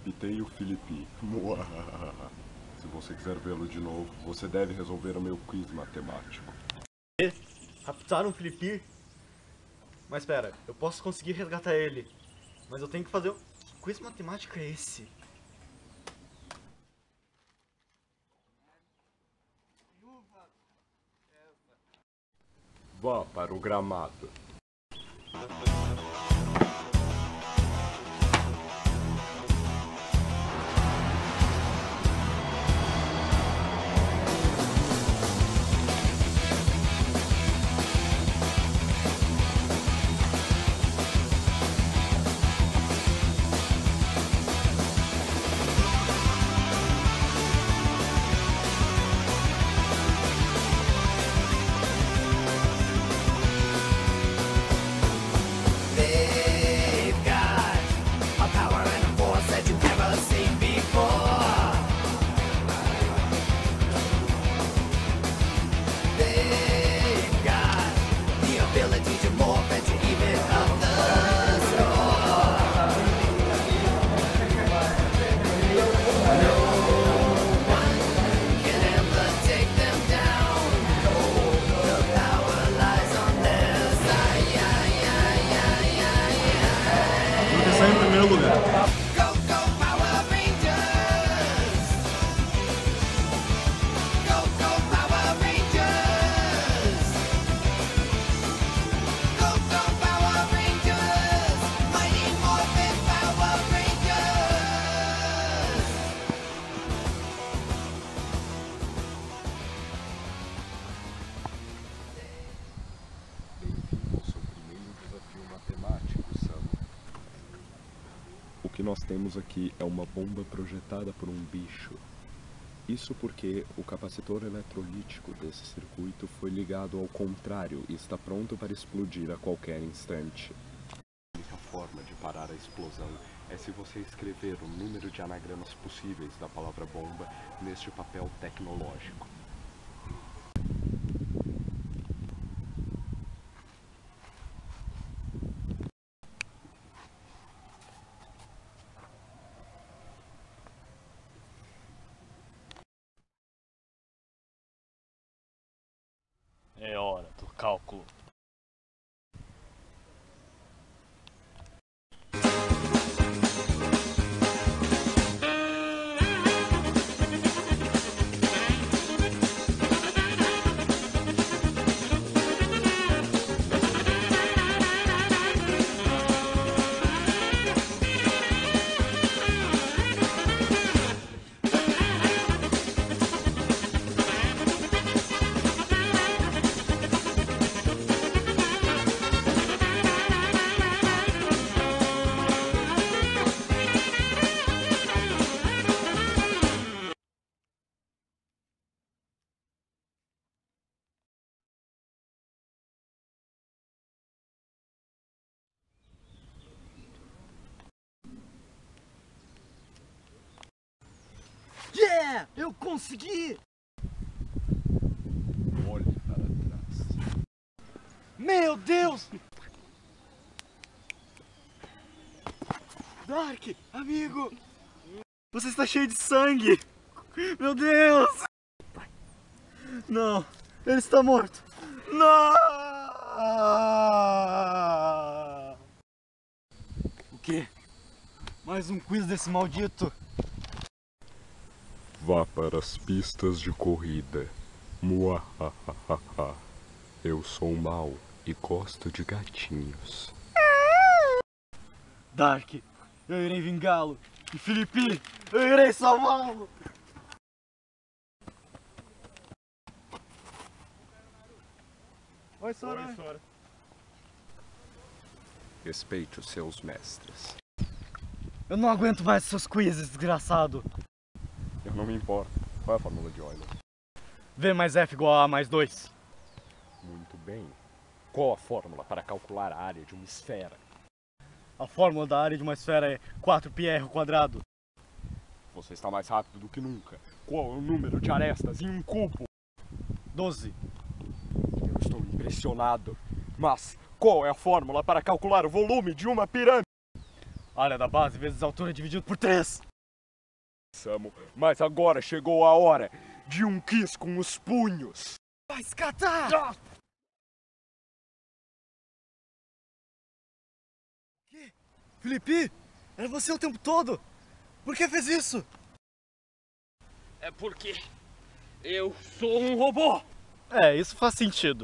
decapitei o Felipe. Se você quiser vê-lo de novo, você deve resolver o meu quiz matemático. Raptaram o Felipe? Mas espera, eu posso conseguir resgatar ele. Mas eu tenho que fazer... Que quiz matemático é esse? Vá para o gramado. Proteção em primeiro lugar. Bem-vindo ao seu primeiro desafio matemático, Sam. O que nós temos aqui é uma bomba projetada por um bicho. Isso porque o capacitor eletrolítico desse circuito foi ligado ao contrário e está pronto para explodir a qualquer instante. A única forma de parar a explosão é se você escrever o número de anagramas possíveis da palavra bomba neste papel tecnológico. É hora do cálculo. Yeah! Eu consegui! Olhe para trás. Meu Deus! Dark, amigo! Você está cheio de sangue! Meu Deus! Não, ele está morto! Não! O quê? Mais um quiz desse maldito! Vá para as pistas de corrida. Muahahaha. Eu sou mau e gosto de gatinhos. Dark, eu irei vingá-lo! E Felipe, eu irei salvá-lo! Oi, Sora! Oi, Sora. Respeite os seus mestres. Eu não aguento mais seus quizzes, desgraçado! Eu não me importo. Qual é a fórmula de Euler? V mais F igual a A mais 2. Muito bem. Qual a fórmula para calcular a área de uma esfera? A fórmula da área de uma esfera é 4πr². Você está mais rápido do que nunca. Qual é o número de arestas em um cubo? 12. Eu estou impressionado. Mas qual é a fórmula para calcular o volume de uma pirâmide? Área da base vezes a altura dividido por 3. Samu, mas agora chegou a hora de um kiss com os punhos. Vai escatar! Que? Felipe? Era você o tempo todo? Por que fez isso? É porque eu sou um robô. É, isso faz sentido.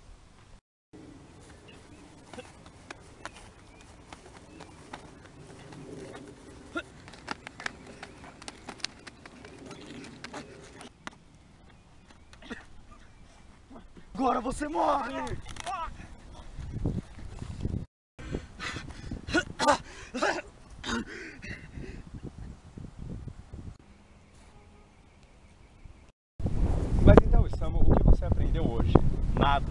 Agora você morre! Mas então, Samu, o que você aprendeu hoje? Nada.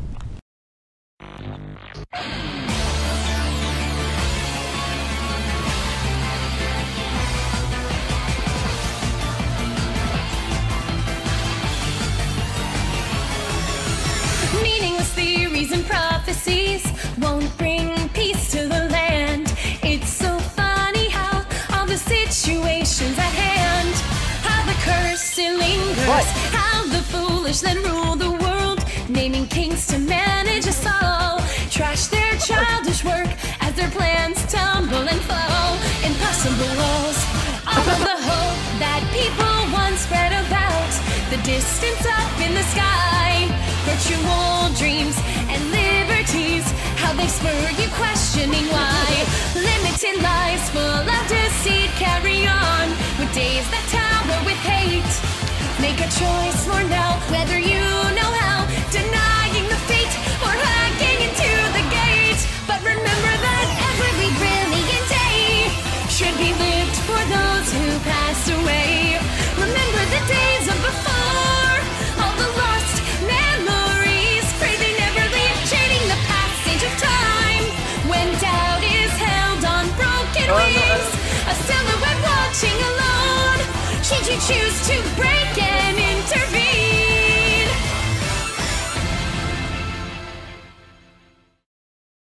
Meaningless theories and prophecies won't bring peace to the land. It's so funny how all the situations at hand, how the curse still lingers, how the foolish then rule the world, naming kings to manage us all, trash their childish work as their plans tumble and fall. Impossible walls, all of the hope that people once spread about, the distance up in the sky, virtual dreams and liberties, how they spur you questioning why. Limited lives full of deceit carry on with days that tower with hate. Make a choice for now, whether you know how, denying the fate or hacking into the gate. But remember that every brilliant day should be lived for those who passed away. Remember the days of before, all the lost memories, pray they never leave, chaining the passage of time. When doubt is held on broken wings, a silhouette watching alone, should you choose to break it,